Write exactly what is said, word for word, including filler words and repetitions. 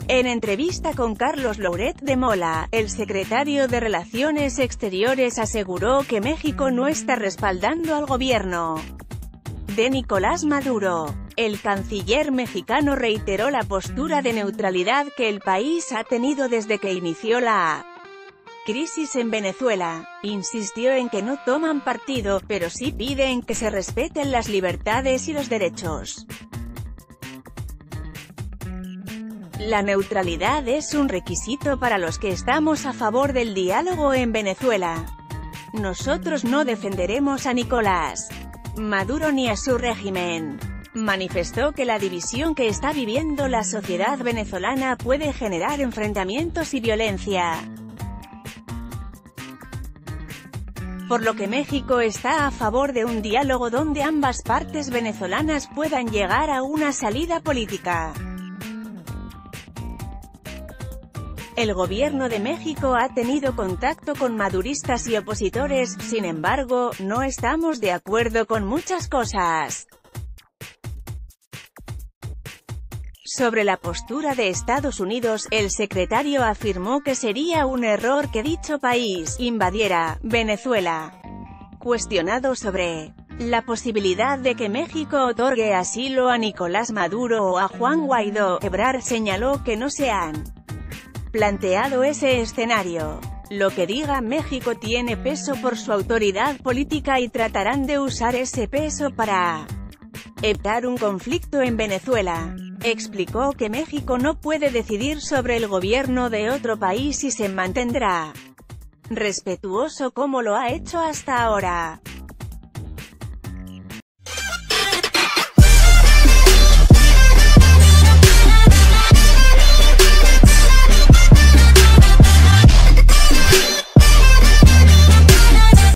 En entrevista con Carlos Louret de Mola, el secretario de Relaciones Exteriores aseguró que México no está respaldando al gobierno de Nicolás Maduro. El canciller mexicano reiteró la postura de neutralidad que el país ha tenido desde que inició la crisis en Venezuela. Insistió en que no toman partido, pero sí piden que se respeten las libertades y los derechos. La neutralidad es un requisito para los que estamos a favor del diálogo en Venezuela. Nosotros no defenderemos a Nicolás Maduro ni a su régimen. Manifestó que la división que está viviendo la sociedad venezolana puede generar enfrentamientos y violencia, por lo que México está a favor de un diálogo donde ambas partes venezolanas puedan llegar a una salida política. El gobierno de México ha tenido contacto con maduristas y opositores, sin embargo, no estamos de acuerdo con muchas cosas. Sobre la postura de Estados Unidos, el secretario afirmó que sería un error que dicho país invadiera Venezuela. Cuestionado sobre la posibilidad de que México otorgue asilo a Nicolás Maduro o a Juan Guaidó, Ebrard señaló que no se han planteado ese escenario. Lo que diga México tiene peso por su autoridad política y tratarán de usar ese peso para evitar un conflicto en Venezuela. Explicó que México no puede decidir sobre el gobierno de otro país y se mantendrá respetuoso como lo ha hecho hasta ahora.